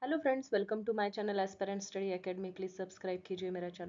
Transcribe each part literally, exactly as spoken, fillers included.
Hello friends, welcome to my channel aspirant study academy. Please subscribe कीजिए मेरा channel.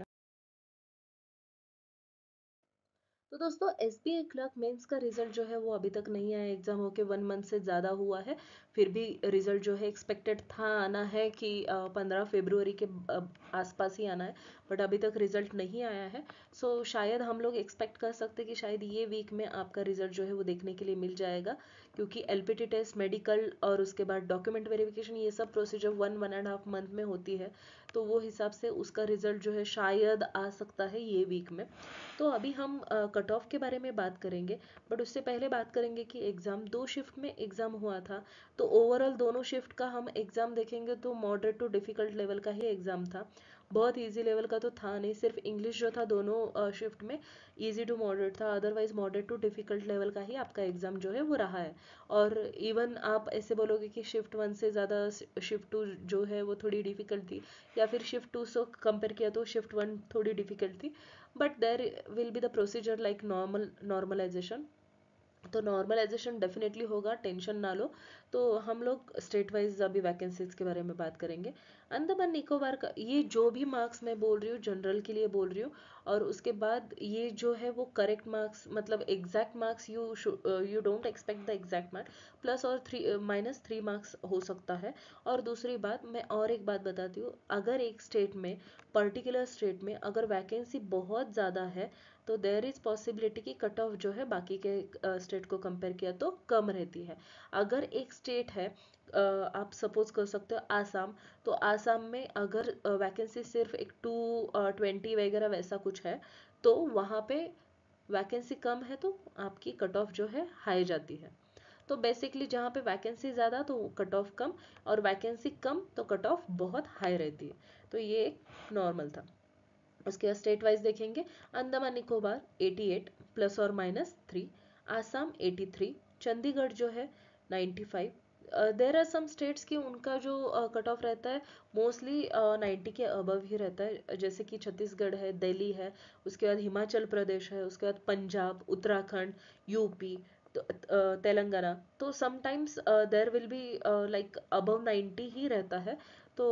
तो दोस्तों, एसबीआई क्लर्क मेंस का रिजल्ट जो है वो अभी तक नहीं आया। एग्जाम होके वन मंथ से ज़्यादा हुआ है, फिर भी रिजल्ट जो है एक्सपेक्टेड था आना है कि पंद्रह फरवरी के अ, आसपास ही आना है, बट अभी तक रिजल्ट नहीं आया है। सो so, शायद हम लोग एक्सपेक्ट कर सकते हैं कि शायद ये वीक में आपका रिजल्ट जो है वो देखने के लिए मिल जाएगा, क्योंकि एलपीटी टेस्ट, मेडिकल और उसके बाद डॉक्यूमेंट वेरिफिकेशन, ये सब procedure one one and half month में होती है। तो वो हिसाब से उसका रिजल्ट जो है शायद आ सकता है ये वीक में। तो अभी हम कट ऑफ के बारे में बात करेंगे, बट उससे पहले बात करेंगे कि एग्ज़ाम दो शिफ्ट में एग्ज़ाम हुआ था। तो ओवरऑल दोनों शिफ्ट का हम एग्ज़ाम देखेंगे तो मॉडरेट टू डिफ़िकल्ट लेवल का ही एग्ज़ाम था। बहुत इजी लेवल का तो था नहीं, सिर्फ इंग्लिश जो था दोनों शिफ्ट में इजी टू मॉडरेट था। Otherwise moderate to difficult level का ही आपका एग्ज़ाम जो है वो रहा है। और इवन आप ऐसे बोलोगे कि शिफ्ट वन से ज़्यादा शिफ्ट टू जो है वो थोड़ी डिफ़िकल्ट थी, या फिर शिफ्ट टू से कंपेयर किया तो शिफ्ट वन थोड़ी डिफ़िकल्ट थी, but there will be the procedure like normal normalization। तो नॉर्मलाइजेशन डेफिनेटली होगा, टेंशन ना लो। तो हम लोग स्टेट वाइज अभी वैकेंसीज के बारे में बात करेंगे। अंडमान निकोबार का ये जो भी मार्क्स मैं बोल रही हूँ जनरल के लिए बोल रही हूँ, और उसके बाद ये जो है वो करेक्ट मार्क्स, मतलब exact marks you you don't expect the exact marks, plus और थ्री माइनस थ्री मार्क्स हो सकता है। और दूसरी बात, मैं और एक बात बताती हूँ, अगर एक स्टेट में, पर्टिकुलर स्टेट में अगर वैकेंसी बहुत ज़्यादा है तो देयर इज पॉसिबिलिटी कि कट ऑफ जो है बाकी के स्टेट को कंपेयर किया तो कम रहती है। अगर एक स्टेट है, uh, आप सपोज कर सकते हो आसाम, तो आसाम में अगर वैकेंसी सिर्फ एक टू ट्वेंटी वगैरह वैसा कुछ है, तो वहाँ पे वैकेंसी कम है तो आपकी कट ऑफ जो है हाई जाती है। तो बेसिकली जहाँ पे वैकेंसी ज़्यादा तो कट ऑफ कम, और वैकेंसी कम तो कट ऑफ बहुत हाई रहती है। तो ये नॉर्मल था। उसके बाद स्टेट वाइज देखेंगे। अंडमान निकोबार अठासी प्लस और माइनस थ्री, आसाम तिरासी, चंडीगढ़ जो है पचानवे। देर आर सम स्टेट्स की उनका जो कट ऑफ रहता है मोस्टली नाइन्टी के अबव ही रहता है, जैसे कि छत्तीसगढ़ है, दिल्ली है, उसके बाद हिमाचल प्रदेश है, उसके बाद पंजाब, उत्तराखंड, यूपी, तो अ, तेलंगाना। तो sometimes there will be like above ninety ही रहता है। तो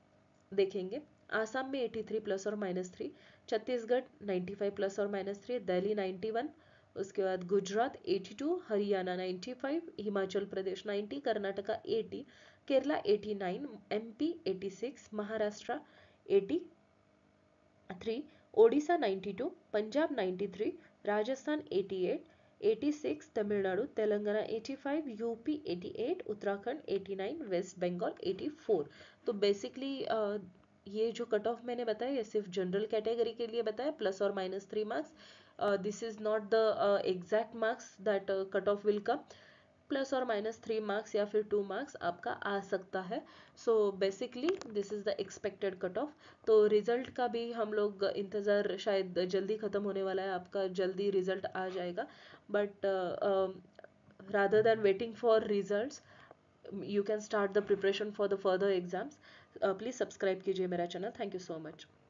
देखेंगे आसाम में तिरासी प्लस और माइनस थ्री, छत्तीसगढ़ पचानवे प्लस और माइनस थ्री, दिल्ली इक्यानवे, उसके बाद गुजरात बयासी, हरियाणा पचानवे, हिमाचल प्रदेश नब्बे, कर्नाटका अस्सी, केरला नवासी, एमपी छियासी, महाराष्ट्र तिरासी, ओडिशा बानवे, पंजाब तिरानवे, राजस्थान अठासी, छियासी, तमिलनाडु तेलंगाना पचासी, यूपी अठासी, उत्तराखंड नवासी, वेस्ट बंगाल चौरासी। तो बेसिकली ये जो कट ऑफ मैंने बताया ये सिर्फ जनरल कैटेगरी के लिए बताया, प्लस और minus three marks. This is not the exact marks that cut off will come. Plus और माइनस थ्री मार्क्स या फिर टू मार्क्स आपका आ सकता है। So basically this is the expected cut off. तो रिजल्ट का भी हम लोग इंतज़ार, शायद जल्दी ख़त्म होने वाला है, आपका जल्दी रिजल्ट आ जाएगा। But rather than waiting for results, you can start the preparation for the further exams. Uh, please subscribe कीजिए मेरा channel. Thank you so much.